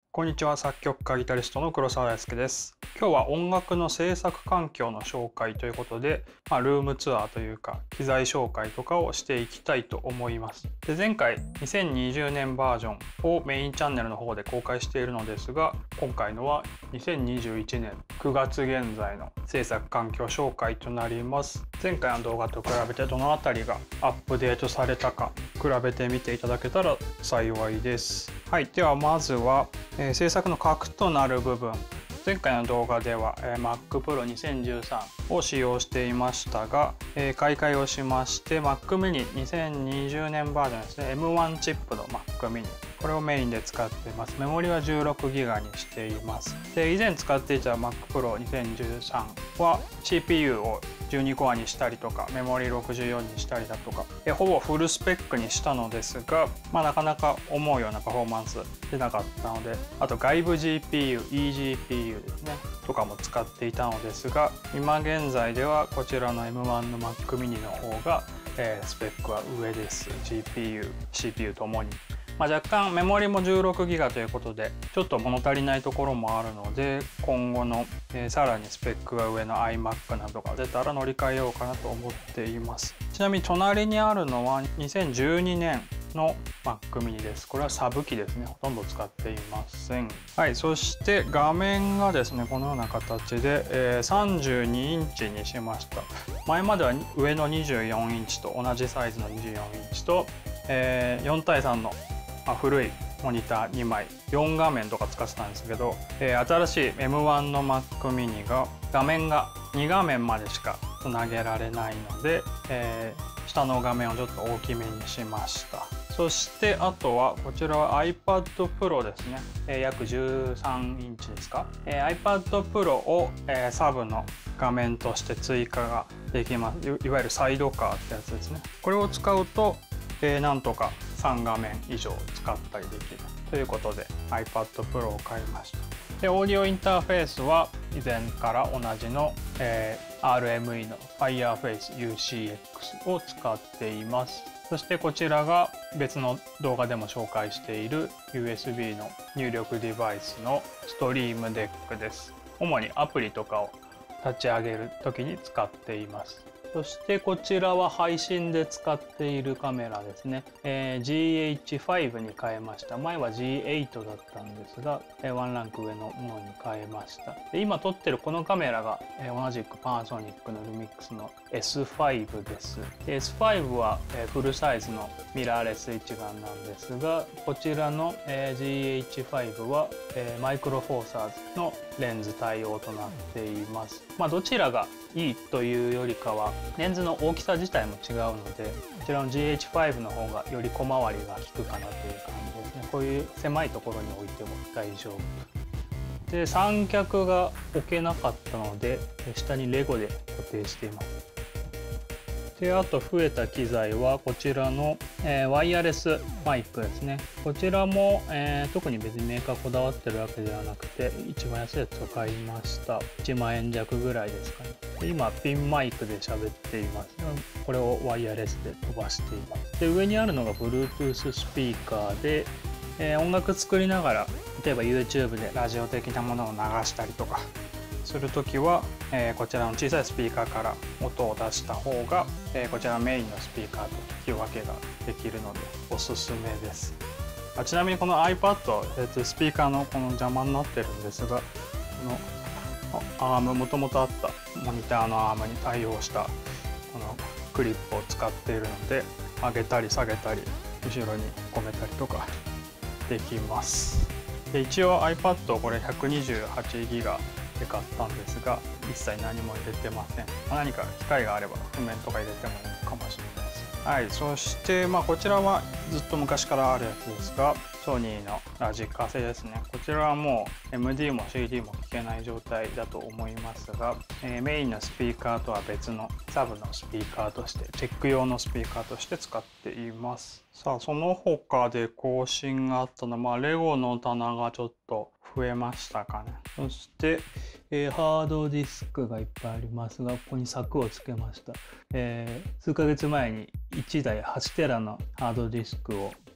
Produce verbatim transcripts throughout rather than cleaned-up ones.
こんにちは、作曲家ギタリストの黒沢大輔です。今日は音楽の制作環境の紹介ということで、まあ、ルームツアーというか機材紹介とかをしていきたいと思います。で、前回にせんにじゅうねんバージョンをメインチャンネルの方で公開しているのですが、今回のはにせんにじゅういちねんくがつ現在の制作環境紹介となります。前回の動画と比べてどのあたりがアップデートされたか比べてみていただけたら幸いです。はい、ではまずは、えー、制作の核となる部分。前回の動画では、えー、Mac Pro にせんじゅうさんを使用していましたが、えー、買い替えをしまして Mac mini にせんにじゅうねんバージョンですね、エムワン チップの Mac mini、これをメインで使っています。メモリは じゅうろくギガ にしています。で、以前使っていた Mac Pro にせんじゅうさんは シーピーユー をじゅうにコアにしたりとか、メモリろくじゅうよんにしたりだとか、えほぼフルスペックにしたのですが、まあ、なかなか思うようなパフォーマンス出なかったので、あと外部 ジーピーユー、イージーピーユー ですね、とかも使っていたのですが、今現在ではこちらの エムワン の Mac mini の方が、えー、スペックは上です。ジーピーユー、シーピーユー ともに。まあ、若干メモリも じゅうろくギガ ということでちょっと物足りないところもあるので、今後の、えー、さらにスペックが上の iMac などが出たら乗り換えようかなと思っています。ちなみに隣にあるのはにせんじゅうにねんの Mac mini です。これはサブ機ですね。ほとんど使っていません。はい、そして画面がですね、このような形で、えー、さんじゅうにインチにしました。前までは上のにじゅうよんインチと同じサイズのにじゅうよんインチと、えー、よんたいさんのまあ、古いモニターにまい、よん画面とか使ってたんですけど、えー、新しい エムワン の Mac mini が画面がに画面までしかつなげられないので、えー、下の画面をちょっと大きめにしました。そしてあとはこちらは iPad Pro ですね、えー、約じゅうさんインチですか、えー、iPad Pro を、えー、サブの画面として追加ができます。いわゆるサイドカーってやつですね。これを使うと、えー、なんとかさん画面以上使ったりできるということで iPad Pro を買いました。で、オーディオインターフェースは以前から同じの、えー、アールエムイー の Fireface ユーシーエックス を使っています。そしてこちらが別の動画でも紹介している ユーエスビー の入力デバイスのストリームデックです。主にアプリとかを立ち上げる時に使っています。そしてこちらは配信で使っているカメラですね。えー、ジーエイチファイブ に変えました。前は ジーエイト だったんですが、えー、ワンランク上のものに変えました。で、今撮ってるこのカメラが、えー、同じくパナソニックのルミックスの エスファイブ です。で エスファイブ は、えー、フルサイズのミラーレス一眼なんですが、こちらの、えー、ジーエイチファイブ は、えー、マイクロフォーサーズのレンズ対応となっています。まあ、どちらがいいというよりかはレンズの大きさ自体も違うので、こちらの ジーエイチファイブ の方がより小回りが利くかなという感じですね。こういう狭いところに置いても大丈夫で、三脚が置けなかったので下にレゴで固定しています。で、あと増えた機材はこちらの、えー、ワイヤレスマイクですね。こちらも、えー、特に別にメーカーこだわってるわけではなくて、一番安いやつを買いました。いちまんえん弱ぐらいですかね。で、今ピンマイクで喋っています。これをワイヤレスで飛ばしています。で、上にあるのが Bluetooth スピーカーで、えー、音楽作りながら例えば YouTube でラジオ的なものを流したりとかするときは、えー、こちらの小さいスピーカーから音を出した方が、えー、こちらのメインのスピーカーと聞き分けができるのでおすすめです。あ、ちなみにこの iPad、えー、とスピーカーのこの邪魔になってるんですが、このアーム、もともとあったモニターのアームに対応したこのクリップを使っているので、上げたり下げたり後ろに込めたりとかできます。で、一応 iPad をこれ ひゃくにじゅうはちギガで買ったんですが、一切何も入れてません。何か機会があれば譜面とか入れてもいいかもしれないです。はい、そして、まあ、こちらはずっと昔からあるやつですが、ソニーのラジカセですね。こちらはもう エムディー も シーディー も聞けない状態だと思いますが、えー、メインのスピーカーとは別のサブのスピーカーとして、チェック用のスピーカーとして使っています。さあ、その他で更新があったのは、まあ、レゴの棚がちょっと増えましたかね。そして、えー、ハードディスクがいっぱいありますが、ここに柵をつけました。えー、数ヶ月前にいちだいはちテラのハードディスクを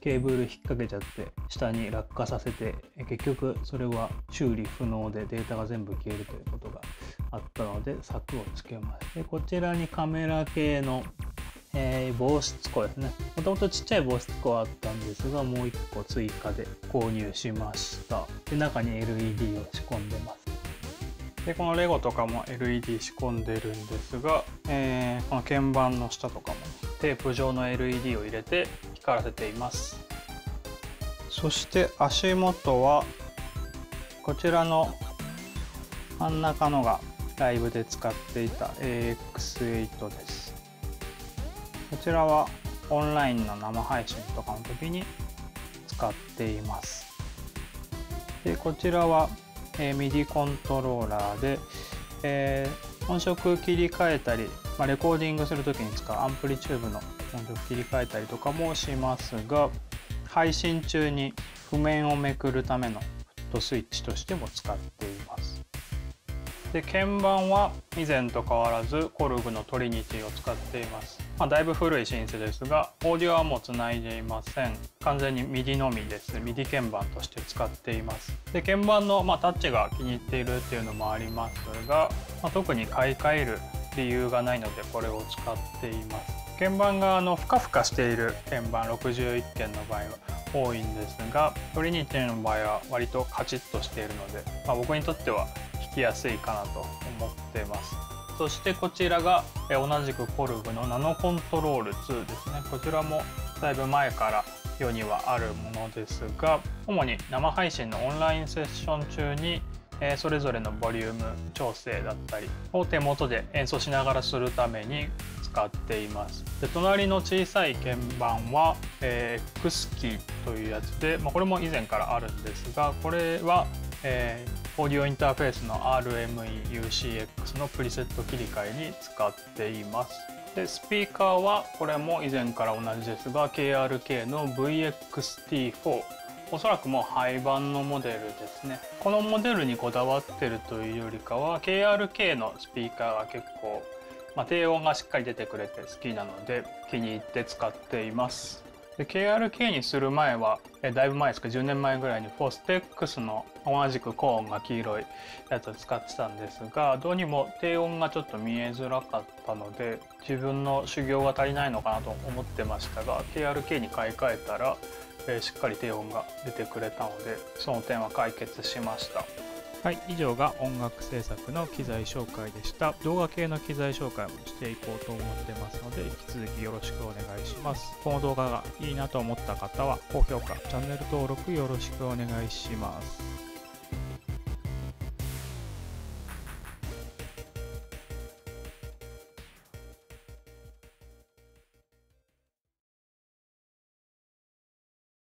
ケーブル引っ掛けちゃって下に落下させて、結局それは修理不能でデータが全部消えるということがあったので柵をつけます。でこちらにカメラ系の、えー、防湿庫ですね。もともとちっちゃい防湿庫はあったんですが、もういっこ追加で購入しました。で中に エルイーディー を仕込んでます。でこのレゴとかも エルイーディー 仕込んでるんですが、えー、この鍵盤の下とかもテープ状の エルイーディー を入れて光らせています。そして足元はこちらの真ん中のがライブで使っていた エーエックスエイト です。こちらはオンラインの生配信とかの時に使っています。でこちらはえー、ミディ コントローラーで、えー、音色切り替えたり、まあ、レコーディングする時に使うアンプリチューブの音色切り替えたりとかもしますが、配信中に譜面をめくるためのフットスイッチとしても使っています。で鍵盤は以前と変わらずコルグのトリニティを使っています。まあ、だいぶ古いシンセですが、オーディオはもうつないでいません。完全に ミディ のみです。ミディ 鍵盤として使っています。で鍵盤の、まあ、タッチが気に入っているっていうのもありますが、まあ、特に買い替える理由がないのでこれを使っています。鍵盤があのふかふかしている鍵盤ろくじゅういっけんの場合は多いんですが、トリニティの場合は割とカチッとしているので、まあ、僕にとっては弾きやすいかなと思っています。そしてこちらが同じくコルグのナノコントロールツーですね。こちらもだいぶ前から世にはあるものですが、主に生配信のオンラインセッション中にそれぞれのボリューム調整だったりを手元で演奏しながらするために使っています。で隣の小さい鍵盤は、えー、X キーというやつで、まあ、これも以前からあるんですが、これは、えーオーディオインターフェースの アールエムイーユーシーエックス のプリセット切り替えに使っています。でスピーカーはこれも以前から同じですが ケーアールケー の ブイエックスティーフォー、 おそらくもう廃盤のモデルですね。このモデルにこだわってるというよりかは ケーアールケー のスピーカーが結構、まあ、低音がしっかり出てくれて好きなので気に入って使っています。で ケーアールケー にする前はえだいぶ前ですか、じゅうねんまえぐらいにフォステックスの同じく高音が黄色いやつを使ってたんですが、どうにも低音がちょっと見えづらかったので自分の修行が足りないのかなと思ってましたが、 ケーアールケー に買い替えたらえしっかり低音が出てくれたのでその点は解決しました。はい、以上が音楽制作の機材紹介でした。動画系の機材紹介もしていこうと思ってますので、引き続きよろしくお願いします。この動画がいいなと思った方は高評価、チャンネル登録よろしくお願いします。